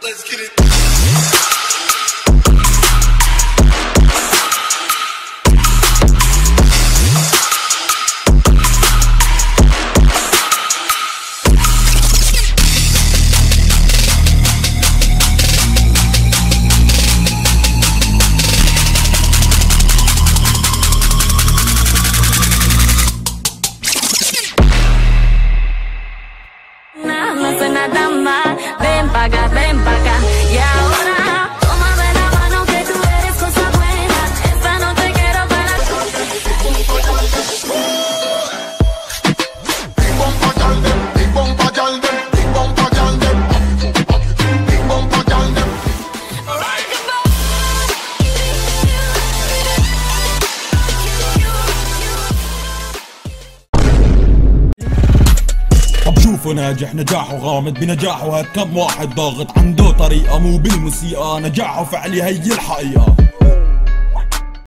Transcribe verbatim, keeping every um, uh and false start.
let's get it. No soy nada más, ven pa' acá, ven pa' acá. Y ahora, tómame la mano que tú eres cosa buena. Esta no te quiero para. Big bumper gal dem, big bumper gal dem, big bumper gal dem, big bumper gal dem. طب شوفوا ناجح نجاحه غامض بنجاحه، هاد كم واحد ضاغط عنده طريقة مو بالموسيقى، نجاحه فعلي هي الحقيقة.